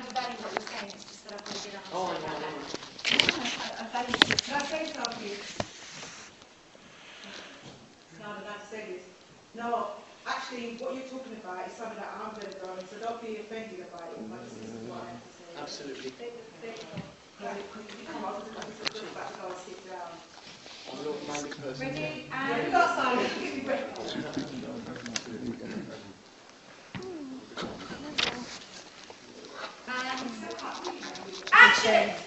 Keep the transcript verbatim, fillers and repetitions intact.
I value what you're saying, it's just that I've got to get up and Oh, say no, that. no, no. I value it. Can I say something? No, I'm about to say this. No, actually, what you're talking about is something that I'm going to go on, so don't be offended about it. But this is what I have to say. Absolutely. Yeah, because you come up with something, so about to go and sit down. I'm an open-minded person. Ready? Yeah, And you got silence. Give me breath. and action!